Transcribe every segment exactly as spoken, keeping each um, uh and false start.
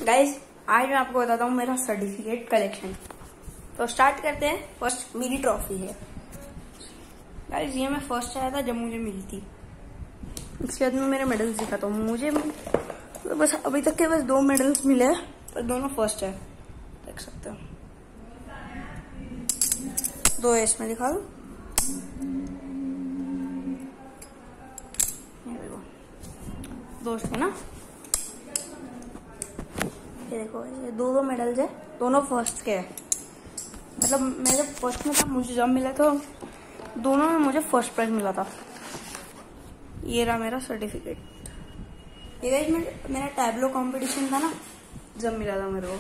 Guys आज मैं आपको बताता हूँ मेरा सर्टिफिकेट कलेक्शन। तो स्टार्ट करते हैं। फर्स्ट मेरी ट्रॉफी है गाइज। ये मैं फर्स्ट आया था जब मुझे मिली थी। इसके बाद में मेरे मेडल्स दिखाता हूँ। मुझे बस अभी तक के बस दो मेडल्स मिले हैं, पर दोनों फर्स्ट है, देख सकते हो। दो है, इसमें दिखा दो। दोस्त है ना, ये देखो, ये दो दो मेडल्स है, दोनों फर्स्ट के हैं। मतलब मैं जब फर्स्ट में था, मुझे जब मिला था दोनों में मुझे फर्स्ट प्राइज मिला था। ये रहा मेरा सर्टिफिकेट। ये गाइस में मेरा टैबलो कंपटीशन था ना, जब मिला था मेरे को।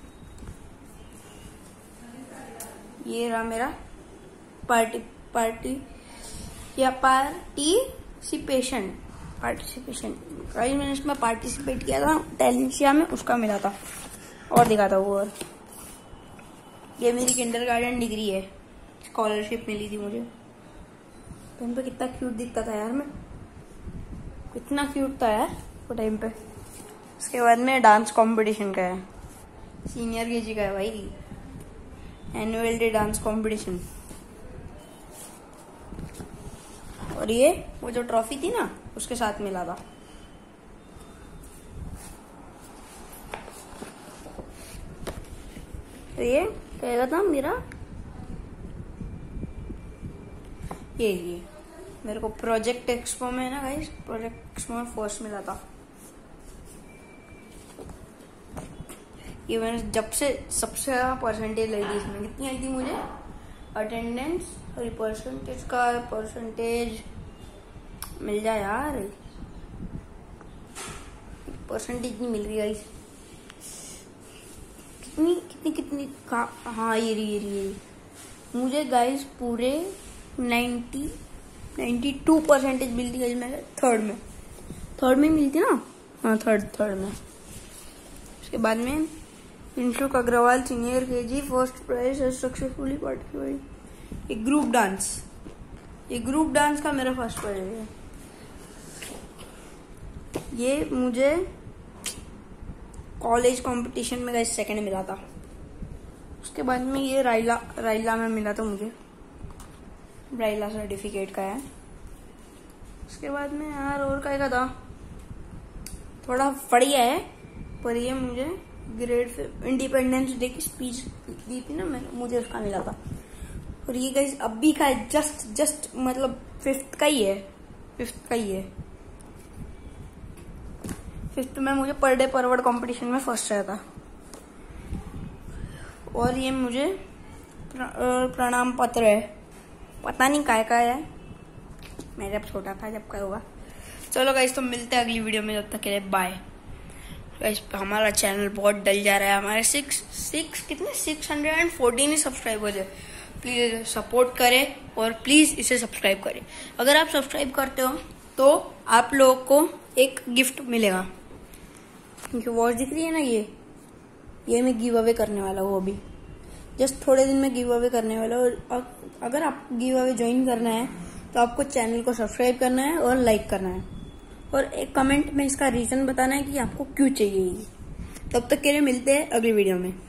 ये रहा मेरा पार्टी पार्टी या पार्टिसिपेशन पार्टिसिपेशन गाइस मैंने इसमें पार्टिसिपेट किया था टैलेंशिया में, उसका मिला था। और दिखाता हूँ। और ये मेरी किंडरगार्टन डिग्री है, स्कॉलरशिप मिली थी मुझे। टाइम पे कितना क्यूट दिखता था यार मैं, कितना क्यूट था यार वो टाइम पे। उसके बाद में डांस कंपटीशन का है, सीनियर केजी का है भाई, एनुअल डे डांस कंपटीशन। और ये वो जो ट्रॉफी थी ना, उसके साथ मिला था। तो ये कहेगा था मेरा, ये ये मेरे को प्रोजेक्ट एक्सपो में ना गाइस, प्रोजेक्ट एक्सपो में फर्स्ट मिला था। ये मैंने जब से सबसे ज्यादा परसेंटेज लाई थी इसमें। कितनी आई थी मुझे अटेंडेंस और परसेंटेज का परसेंटेज मिल जाए यार, परसेंटेज नहीं मिल रही गाइस। कितनी कितनी कितनी का, हाँ ये रही ये रही मुझे गाइस पूरे नाइन्टी नाइन्टी टू परसेंटेज मिलती गाइस मेरे थर्ड में थर्ड में मिलती ना, हाँ थर्ड थर्ड में। उसके बाद में Inshuk Agarwal senior KG first prize successfully participate. एक ग्रुप डांस, ये ग्रुप डांस का मेरा फर्स्ट प्राइज है। ये मुझे कॉलेज कंपटीशन में गाइस सेकंड मिला था। उसके बाद में ये राइला राइला में मिला था मुझे, राइला सर्टिफिकेट का है। उसके बाद में यार और काय का था, थोड़ा बढ़िया है, पर ये मुझे ग्रेड इंडिपेंडेंस डे की स्पीच दी थी ना मैंने, मुझे उसका मिला था। और ये गाइस अभी का है, जस्ट जस्ट मतलब फिफ्थ का ही है, फिफ्थ का ही है। फिफ्थ में मुझे पर डे परवर्ड कंपटीशन में फर्स्ट आया था। और ये मुझे प्रणाम पत्र है, पता नहीं काय का है, मैं जब छोटा था जब का होगा। चलो गाइस, तो मिलते हैं अगली वीडियो में, जब तक के लिए बाय गाइस। हमारा चैनल बहुत डल जा रहा है, हमारे सिक्स सिक्स कितने सिक्स हंड्रेड एंड फोर्टीन ही सब्सक्राइबर्स है। प्लीज सपोर्ट करें और प्लीज इसे सब्सक्राइब करें। अगर आप सब्सक्राइब करते हो तो आप लोगों को एक गिफ्ट मिलेगा। क्योंकि वॉच दिख रही है ना, ये ये मैं गिव अवे करने वाला हूँ अभी, जस्ट थोड़े दिन में गिव अवे करने वाला हूँ। और अगर आप गिव अवे ज्वाइन करना है तो आपको चैनल को सब्सक्राइब करना है और लाइक करना है, और एक कमेंट में इसका रीजन बताना है कि आपको क्यों चाहिए। तब तक के लिए मिलते हैं अगली वीडियो में।